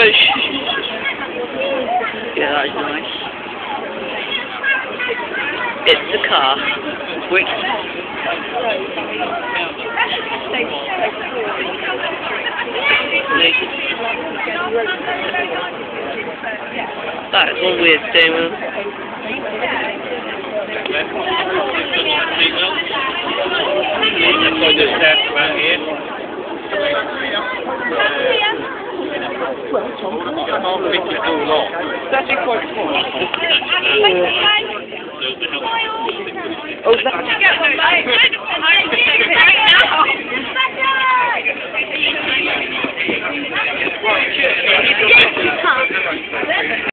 push. Yeah, that is nice. It's the car. Which... That is one weird statement. That's actually quite small. Oh, that...